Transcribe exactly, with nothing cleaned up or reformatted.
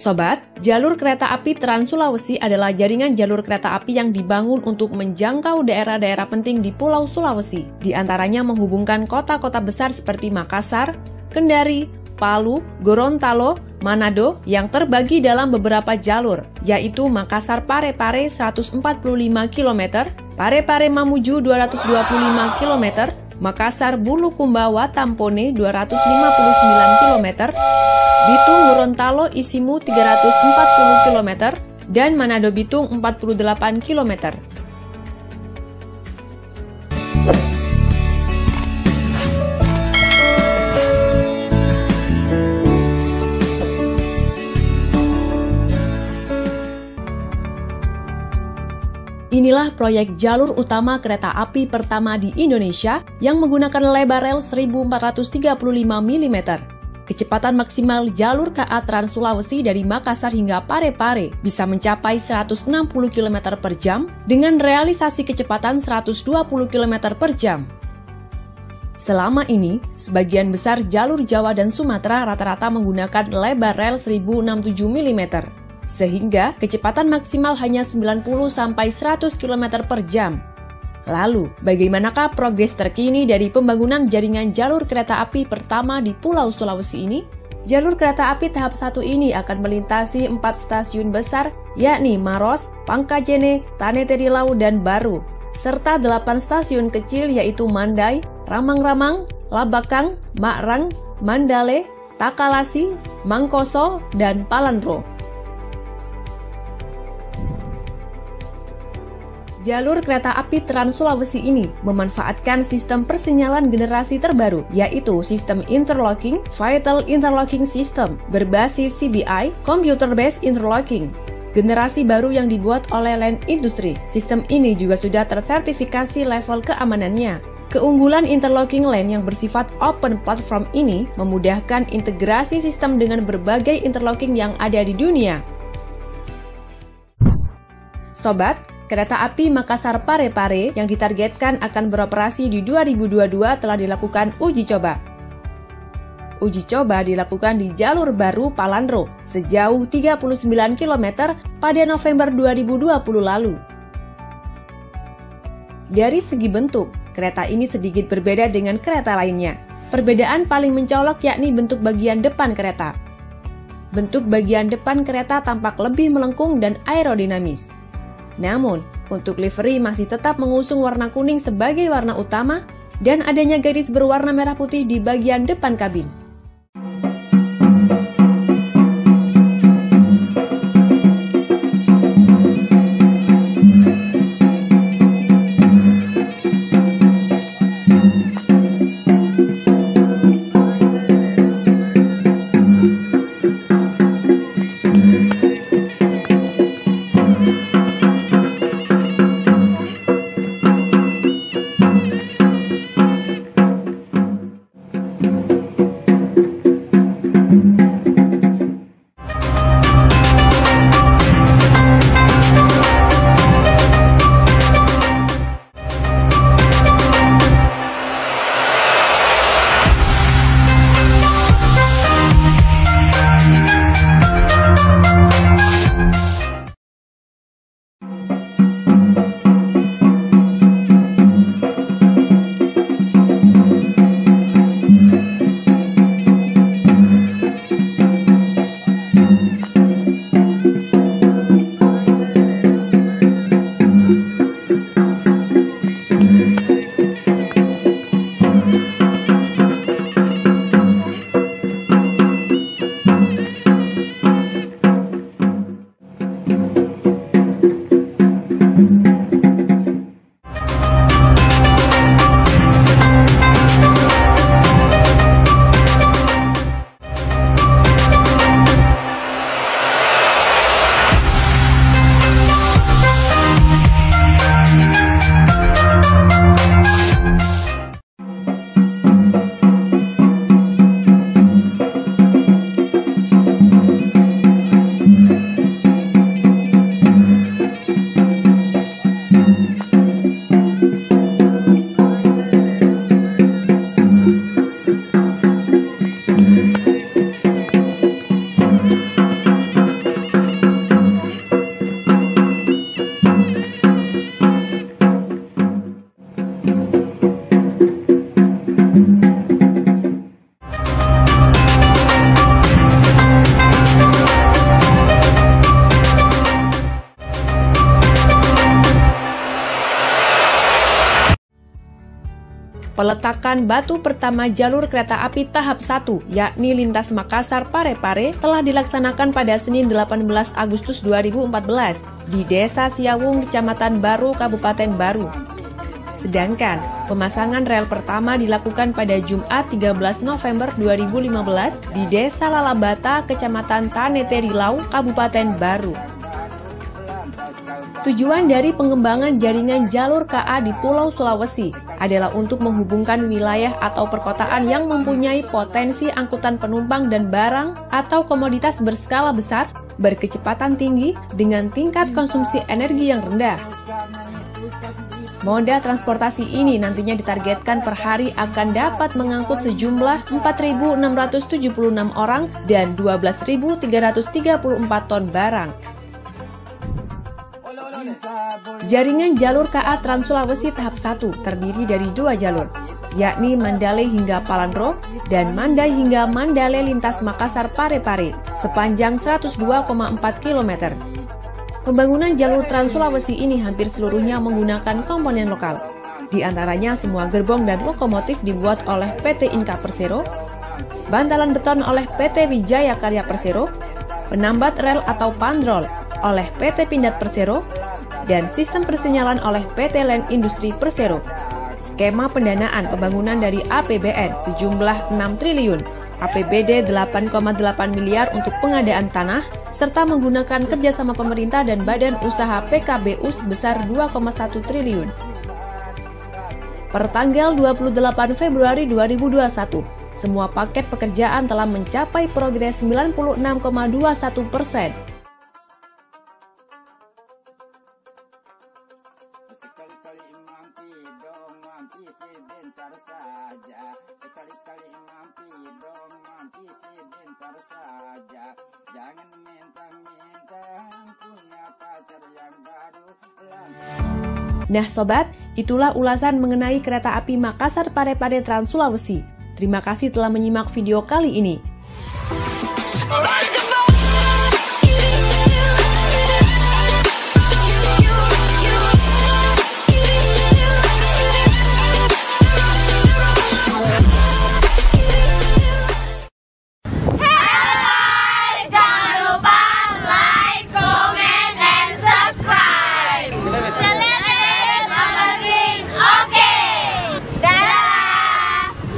Sobat, jalur kereta api Trans Sulawesi adalah jaringan jalur kereta api yang dibangun untuk menjangkau daerah-daerah penting di Pulau Sulawesi. Di antaranya menghubungkan kota-kota besar seperti Makassar, Kendari, Palu, Gorontalo, Manado yang terbagi dalam beberapa jalur, yaitu Makassar Parepare seratus empat puluh lima kilometer, Parepare Mamuju dua ratus dua puluh lima kilometer, Makassar Bulukumba Tampone dua ratus lima puluh sembilan kilometer, Bitung Gorontalo Isimu tiga ratus empat puluh kilometer, dan Manado Bitung empat puluh delapan kilometer. Inilah proyek jalur utama kereta api pertama di Indonesia yang menggunakan lebar rel seribu empat ratus tiga puluh lima milimeter. Kecepatan maksimal jalur K A Trans Sulawesi dari Makassar hingga Parepare bisa mencapai seratus enam puluh kilometer per jam dengan realisasi kecepatan seratus dua puluh kilometer per jam. Selama ini, sebagian besar jalur Jawa dan Sumatera rata-rata menggunakan lebar rel seribu enam puluh tujuh milimeter. Sehingga kecepatan maksimal hanya sembilan puluh sampai seratus kilometer per jam. Lalu, bagaimanakah progres terkini dari pembangunan jaringan jalur kereta api pertama di Pulau Sulawesi ini? Jalur kereta api tahap satu ini akan melintasi empat stasiun besar, yakni Maros, Pangkajene, Tanetedilau, dan Baru, serta delapan stasiun kecil yaitu Mandai, Ramang-Ramang, Labakang, Makrang, Mandale, Takalasi, Mangkoso, dan Palandro. Jalur kereta api Trans Sulawesi ini memanfaatkan sistem persinyalan generasi terbaru, yaitu sistem interlocking, Vital Interlocking System, berbasis C B I, Computer Based Interlocking. Generasi baru yang dibuat oleh Land Industry. Sistem ini juga sudah tersertifikasi level keamanannya. Keunggulan interlocking lane yang bersifat open platform ini memudahkan integrasi sistem dengan berbagai interlocking yang ada di dunia. Sobat, kereta api Makassar Parepare yang ditargetkan akan beroperasi di dua ribu dua puluh dua telah dilakukan uji coba. Uji coba dilakukan di jalur baru Palandro sejauh tiga puluh sembilan kilometer pada November dua ribu dua puluh lalu. Dari segi bentuk, kereta ini sedikit berbeda dengan kereta lainnya. Perbedaan paling mencolok yakni bentuk bagian depan kereta. Bentuk bagian depan kereta tampak lebih melengkung dan aerodinamis. Namun, untuk livery masih tetap mengusung warna kuning sebagai warna utama dan adanya garis berwarna merah putih di bagian depan kabin. Peletakan batu pertama jalur kereta api tahap satu, yakni lintas Makassar Parepare, telah dilaksanakan pada Senin delapan belas Agustus dua ribu empat belas di Desa Siawung, Kecamatan Baru, Kabupaten Baru. Sedangkan pemasangan rel pertama dilakukan pada Jumat tiga belas November dua ribu lima belas di Desa Lalabata, Kecamatan Tanete Rilau, Kabupaten Baru. Tujuan dari pengembangan jaringan jalur K A di Pulau Sulawesi adalah untuk menghubungkan wilayah atau perkotaan yang mempunyai potensi angkutan penumpang dan barang atau komoditas berskala besar, berkecepatan tinggi, dengan tingkat konsumsi energi yang rendah. Moda transportasi ini nantinya ditargetkan per hari akan dapat mengangkut sejumlah empat ribu enam ratus tujuh puluh enam orang dan dua belas ribu tiga ratus tiga puluh empat ton barang. Jaringan jalur K A Trans Sulawesi tahap satu terdiri dari dua jalur, yakni Mandalay hingga Palandro dan Mandai hingga Mandalay lintas Makassar Parepare sepanjang seratus dua koma empat kilometer. Pembangunan jalur Trans Sulawesi ini hampir seluruhnya menggunakan komponen lokal. Di antaranya semua gerbong dan lokomotif dibuat oleh P T Inka Persero, bantalan beton oleh P T Wijaya Karya Persero, penambat rel atau pandrol oleh P T Pindad Persero, dan sistem persinyalan oleh P T Land Industri Persero. Skema pendanaan pembangunan dari A P B N sejumlah enam triliun, A P B D delapan koma delapan miliar untuk pengadaan tanah, serta menggunakan kerjasama pemerintah dan badan usaha P K B U sebesar dua koma satu triliun. Per tanggal dua puluh delapan Februari dua ribu dua puluh satu, semua paket pekerjaan telah mencapai progres sembilan puluh enam koma dua satu persen. Sekali-kali mampi dong mampi sebentar saja, sekali-kali mampi dong mampi sebentar saja, jangan minta-minta punya pacar yang baru. Nah sobat, itulah ulasan mengenai kereta api Makassar Parepare Trans Sulawesi. Terima kasih telah menyimak video kali ini.